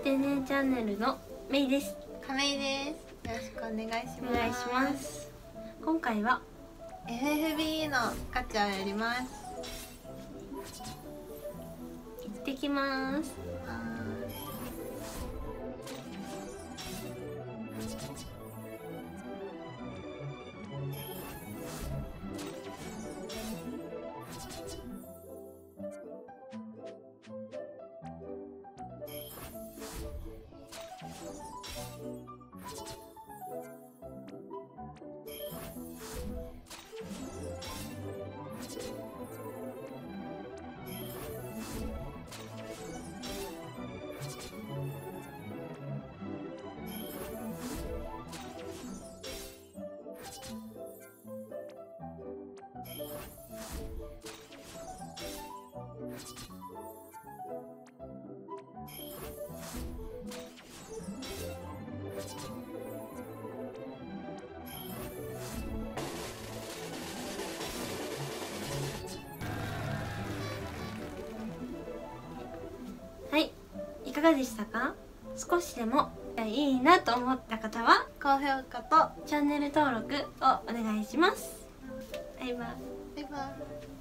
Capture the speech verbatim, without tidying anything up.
てねチャンネルのめいです。 亀井です。よろしくお願いします。 お願いします。今回はエフエフビー のガチャをやります。 行ってきます。はい、いかがでしたか？少しでもいいなと思った方は高評価とチャンネル登録をお願いします。バイバイ。 バイバイ。